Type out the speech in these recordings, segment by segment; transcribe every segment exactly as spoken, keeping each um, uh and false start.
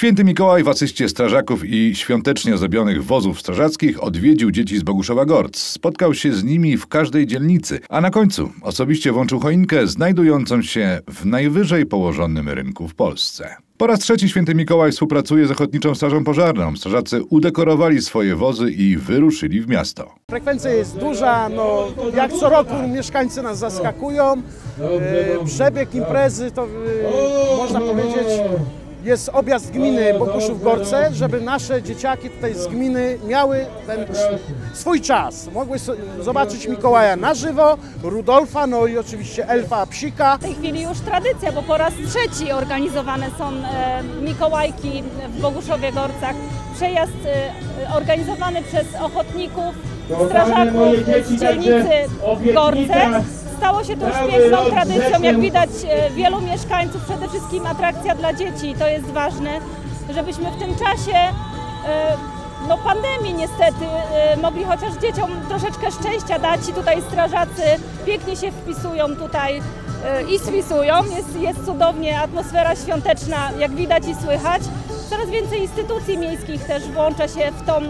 Święty Mikołaj w asyście strażaków i świątecznie ozdobionych wozów strażackich odwiedził dzieci z Boguszowa Gorc. Spotkał się z nimi w każdej dzielnicy, a na końcu osobiście włączył choinkę znajdującą się w najwyżej położonym rynku w Polsce. Po raz trzeci Święty Mikołaj współpracuje z Ochotniczą Strażą Pożarną. Strażacy udekorowali swoje wozy i wyruszyli w miasto. Frekwencja jest duża, no, jak co roku mieszkańcy nas zaskakują. E, przebieg imprezy to e, można powiedzieć jest objazd gminy Boguszów Gorce, żeby nasze dzieciaki tutaj z gminy miały ten swój czas. Mogły zobaczyć Mikołaja na żywo, Rudolfa, no i oczywiście elfa, psika. W tej chwili już tradycja, bo po raz trzeci organizowane są e, Mikołajki w Boguszowie Gorcach. Przejazd e, organizowany przez ochotników, strażaków z dzielnicy Gorce. Stało się to już piękną tradycją, jak widać wielu mieszkańców, przede wszystkim atrakcja dla dzieci. To jest ważne, żebyśmy w tym czasie no, pandemii niestety mogli chociaż dzieciom troszeczkę szczęścia dać i tutaj strażacy pięknie się wpisują tutaj i spisują. Jest, jest cudownie, atmosfera świąteczna, jak widać i słychać. Coraz więcej instytucji miejskich też włącza się w tą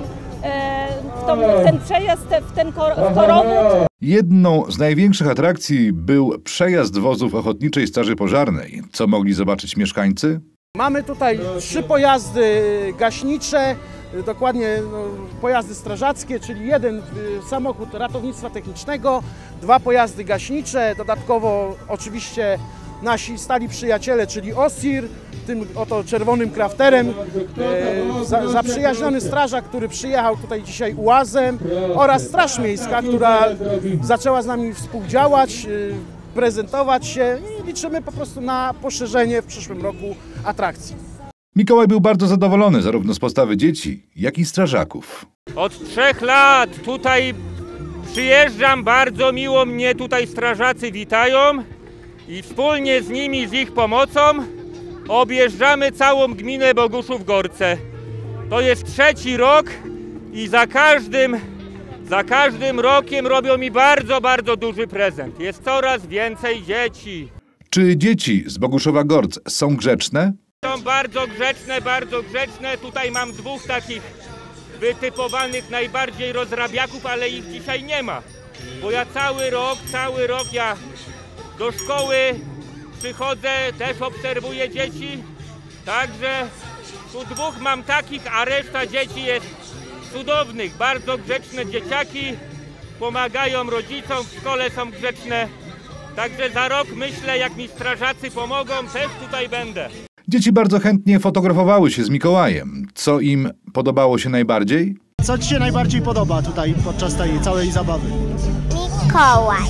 W, tą, w ten przejazd, w ten kor, w korowód. Jedną z największych atrakcji był przejazd wozów Ochotniczej Straży Pożarnej. Co mogli zobaczyć mieszkańcy? Mamy tutaj trzy pojazdy gaśnicze, dokładnie no, pojazdy strażackie, czyli jeden samochód ratownictwa technicznego, dwa pojazdy gaśnicze, dodatkowo oczywiście nasi stali przyjaciele, czyli OSIR, tym oto czerwonym krafterem, e, za, zaprzyjaźniony strażak, który przyjechał tutaj dzisiaj ułazem, oraz Straż Miejska, która zaczęła z nami współdziałać, e, prezentować się i liczymy po prostu na poszerzenie w przyszłym roku atrakcji. Mikołaj był bardzo zadowolony zarówno z postawy dzieci, jak i strażaków. Od trzech lat tutaj przyjeżdżam, bardzo miło mnie tutaj strażacy witają i wspólnie z nimi, z ich pomocą objeżdżamy całą gminę Boguszów Gorce. To jest trzeci rok i za każdym, za każdym rokiem robią mi bardzo, bardzo duży prezent. Jest coraz więcej dzieci. Czy dzieci z Boguszowa Gorc są grzeczne? Są bardzo grzeczne, bardzo grzeczne. Tutaj mam dwóch takich wytypowanych najbardziej rozrabiaków, ale ich dzisiaj nie ma. Bo ja cały rok, cały rok ja do szkoły przychodzę, też obserwuję dzieci, także tu dwóch mam takich, a reszta dzieci jest cudownych, bardzo grzeczne dzieciaki, pomagają rodzicom, w szkole są grzeczne, także za rok myślę, jak mi strażacy pomogą, też tutaj będę. Dzieci bardzo chętnie fotografowały się z Mikołajem. Co im podobało się najbardziej? Co ci się najbardziej podoba tutaj podczas tej całej zabawy? Mikołaj.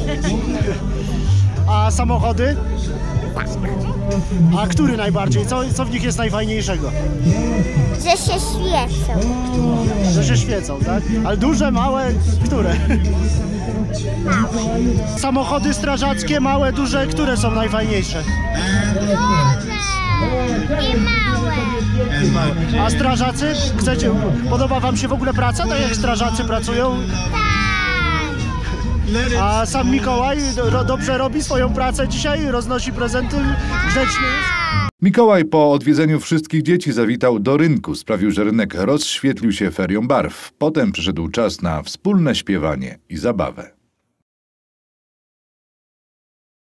A samochody? A który najbardziej? Co, co w nich jest najfajniejszego? Że się świecą. Że się świecą, tak? Ale duże, małe, które? Małe. Samochody strażackie, małe, duże, które są najfajniejsze? Duże i małe. A strażacy? Chcecie, podoba wam się w ogóle praca, tak jak strażacy pracują? A sam Mikołaj do, dobrze robi swoją pracę dzisiaj? Roznosi prezenty? Grzeczny jest? Mikołaj po odwiedzeniu wszystkich dzieci zawitał do rynku. Sprawił, że rynek rozświetlił się ferią barw. Potem przyszedł czas na wspólne śpiewanie i zabawę.